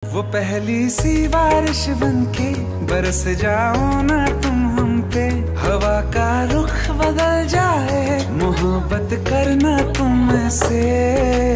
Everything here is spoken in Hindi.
वो पहली सी बारिश बनके बरस जाओ ना तुम हम पे, हवा का रुख बदल जाए मोहब्बत करना तुमसे।